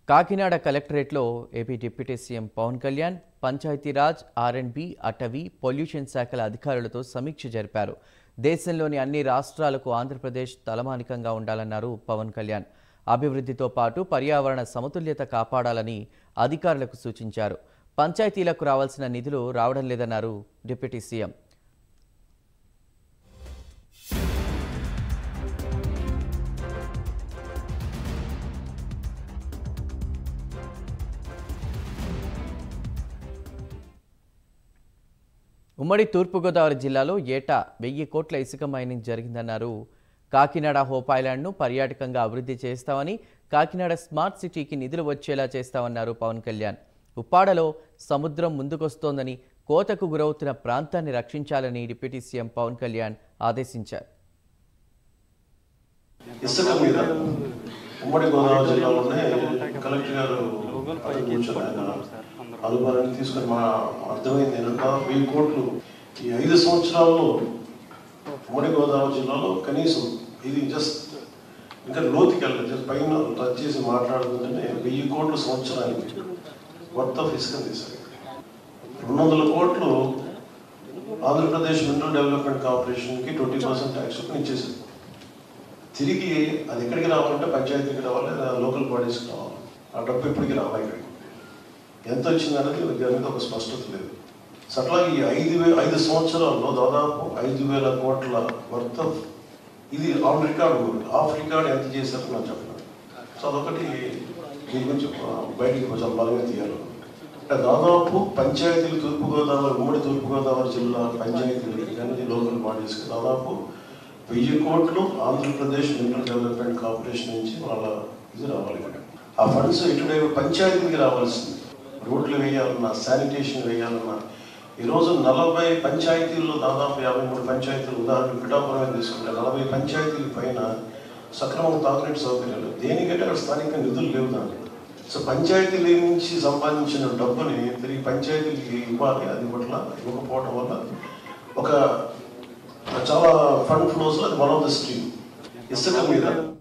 కాకినాడ కలెక్టరేట్లో AP deputy CM Pawan Kalyan Panchayati Raj, R and B, అటవీ, pollution శాఖల అధికారులతో సమీక్ష జరిపారు. దేశంలోని అన్ని రాష్ట్రాలకు ఆంధ్రప్రదేశ్ తలమానికంగా ఉండాలన్నారు పవన్ కళ్యాణ్. అభివృద్ధితో పాటు పర్యావరణ సమతుల్యత కాపాడాలని అధికారులకు సూచించారు. పంచాయతీలకు రావాల్సిన నిధులు రావడం లేదన్నారు డిప్యూటీ సీఎం. ఉమ్మడి తూర్పుగోదావరి జిల్లాలో ఏటా 1000 కోట్ల ఇసుక మైనింగ్ జరిగిందన్నారు. కాకినాడ హోప్ ఐలాండ్ను పర్యాటకంగా అభివృద్ధి చేస్తామని, కాకినాడ స్మార్ట్ సిటీకి నిధులు వచ్చేలా చేస్తామన్నారు పవన్ కళ్యాణ్. ఉప్పాడలో సముద్రం ముందుకొస్తోందని, కోతకు గురవుతున్న ప్రాంతాన్ని రక్షించాలని డిప్యూటీ సీఎం పవన్ కళ్యాణ్ ఆదేశించారు. ఇసుక మీద ఉమ్మడి గోదావరి జిల్లాలోనే కలెక్టర్ గారు అనుభవాన్ని తీసుకొని మా అర్థమైంది ఏంటంటే 1000 కోట్లు ఈ 5 సంవత్సరాల్లో ఉమ్మడి గోదావరి జిల్లాలో కనీసం ఇది జస్ట్ ఇంకా లోతుకి వెళ్ళదు, జస్ట్ పైన టచ్ చేసి మాట్లాడుతుందంటే 1000 కోట్లు సంవత్సరానికి వర్త్ ఆఫ్ ఇసుక తీశారు. 200 కోట్లు ఆంధ్రప్రదేశ్ మినరల్ డెవలప్మెంట్ కార్పొరేషన్కి 20% ట్యాక్స్ ఇచ్చేసారు. తిరిగి అది ఎక్కడికి రావాలంటే పంచాయతీకి రావాలి, లోకల్ బాడీస్కి రావాలి. ఆ డబ్బు ఎప్పటికి రావాలి, ఇక్కడికి ఎంత వచ్చిందనేది దాని మీద ఒక స్పష్టత లేదు. సో అట్లా ఈ 5 సంవత్సరాల్లో దాదాపు 5000 కోట్ల వర్త్ ఆఫ్ ఇది ఆన్ రికార్డు. ఆఫ్ రికార్డ్ ఎంత చేశారో నాకు చెప్పలేదు. సో అదొకటి దీని గురించి బయటికి కొంచెం బలంగా తీయాలి. అంటే దాదాపు పంచాయతీలు ఉమ్మడి తూర్పుగోదావరి జిల్లా పంచాయతీలు కానీ లోకల్ బాడీస్కి దాదాపు 1000 కోట్లు ఆంధ్రప్రదేశ్ మినరల్ డెవలప్మెంట్ కార్పొరేషన్ నుంచి వాళ్ళ ఇది రావాలి. ఆ ఫండ్స్ ఇటువైపు పంచాయతీకి రావాల్సింది. రోడ్లు వేయాలన్నా, శానిటేషన్ వేయాలన్నా ఈరోజు 40 పంచాయతీల్లో దాదాపు 53 పంచాయతీలు, ఉదాహరణకు పిఠాపురం తీసుకుంటే 40 పంచాయతీల పైన సక్రమంగా తాగునీటి సౌకర్యాలు దేనికంటే అక్కడ స్థానిక నిధులు లేవు దానికి. సో పంచాయతీల నుంచి సంపాదించిన డబ్బుని తిరిగి పంచాయతీలకి ఇవ్వాలి. అది ఇవ్వకపోవడం వల్ల ఒక చాలా ఫండ్ ఫ్లోస్లో అది వన్ ఆఫ్ ద స్ట్రీమ్. ఇసుక మీద